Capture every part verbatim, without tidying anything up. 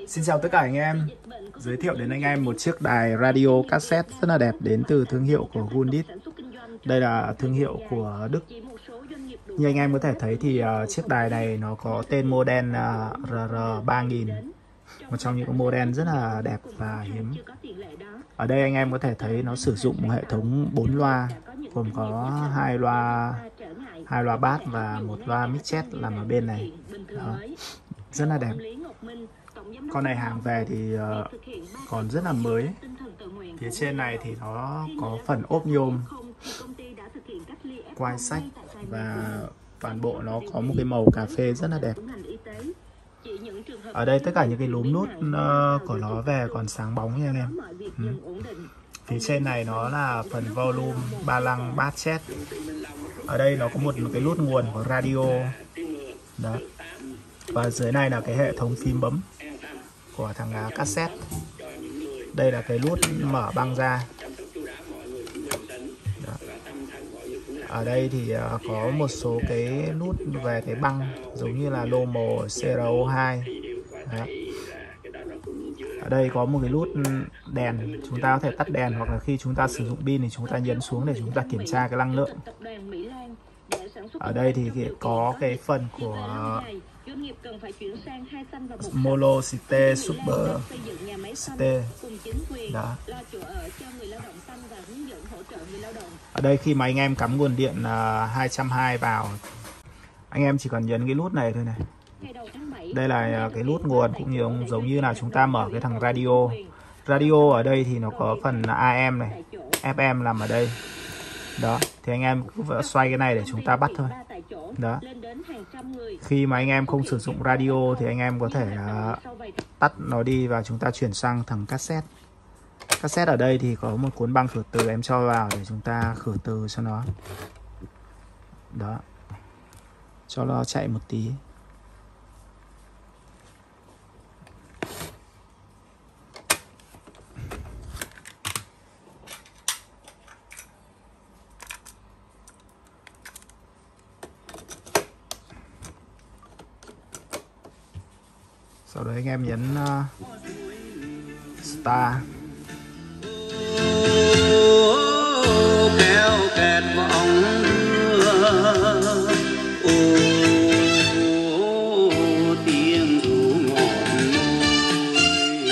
Xin chào tất cả anh em. Giới thiệu đến anh em một chiếc đài radio cassette rất là đẹp đến từ thương hiệu của Gundit. Đây là thương hiệu của Đức. Như anh em có thể thấy thì uh, chiếc đài này nó có tên model uh, R R ba nghìn, một trong những model rất là đẹp và hiếm. Ở đây anh em có thể thấy nó sử dụng hệ thống bốn loa, gồm có hai loa hai loa bass và một loa mixed làm ở bên này. Đó. Rất là đẹp. Con này hàng về thì uh, còn rất là mới. Phía trên này thì nó có phần ốp nhôm, quai sách và toàn bộ nó có một cái màu cà phê rất là đẹp. Ở đây tất cả những cái núm nút uh, của nó về còn sáng bóng nha anh em. Ừ. Phía trên này nó là phần volume, ba lăng, bass chest. Ở đây nó có một, một cái nút nguồn của radio. Đó. Và dưới này là cái hệ thống phím bấm của thằng uh, cassette. Đây là cái nút mở băng ra. Đó. Ở đây thì uh, có một số cái nút về cái băng giống như là lomo C R O hai. Đó. Ở đây có một cái nút đèn, chúng ta có thể tắt đèn, hoặc là khi chúng ta sử dụng pin thì chúng ta nhấn xuống để chúng ta kiểm tra cái năng lượng. Ở đây thì có cái phần của Molo City Super City. Đó. Ở đây khi mà anh em cắm nguồn điện hai trăm hai mươi vào, anh em chỉ cần nhấn cái nút này thôi này. Đây là cái nút nguồn, cũng như giống như là chúng ta mở cái thằng radio. Radio ở đây thì nó có phần A M này, F M nằm ở đây. Đó, thì anh em cứ xoay cái này để chúng ta bắt thôi. Đó. Khi mà anh em không sử dụng radio thì anh em có thể uh, tắt nó đi và chúng ta chuyển sang thằng cassette. Cassette ở đây thì có một cuốn băng khử từ em cho vào để chúng ta khử từ cho nó. Đó. Cho nó chạy một tí. Sau đấy anh em nhấn uh, Start. Kéo kẹt vòng đưa, ô tiếng ru ngọt ngùi.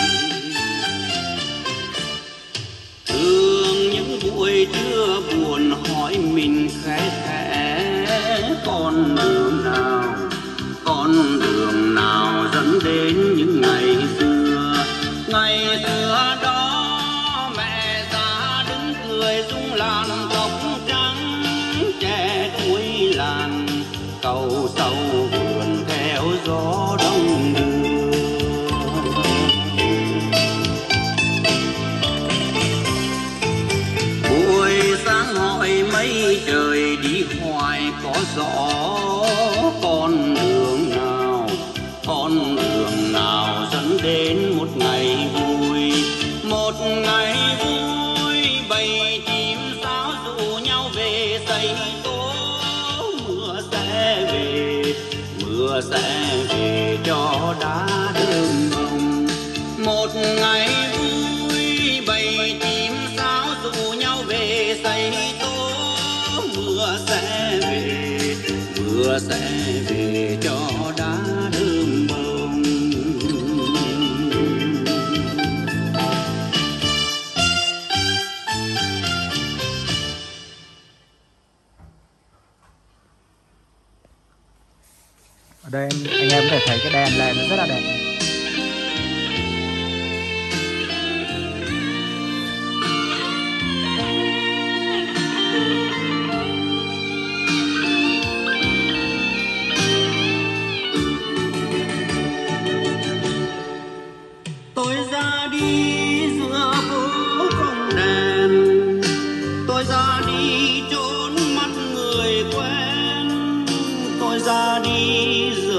Thương những buổi trưa buồn hỏi mình khẽ khẽ, con đường nào, con đường nào dẫn đến những ngày xưa. Ngày xưa đó mẹ già đứng cười rung làn tóc trắng, trẻ cuối làng cầu sâu vườn theo gió đông đưa. Buổi sáng hỏi mây trời đi hoài có gió, con đường nào, con đường nào dẫn đến một ngày vui. Một ngày vui bầy chim sáo rủ nhau về xây tố. Mưa sẽ về, mưa sẽ về cho đá đơm bông. Một ngày vui bầy chim sáo rủ nhau về xây tố. Mưa sẽ về, mưa sẽ về cho đá đơm bông. Ở đây anh em có thể thấy cái đèn này nó rất là đẹp. Tôi ra đi giữa phố không đèn, tôi ra đi trốn mắt người quen, tôi ra đi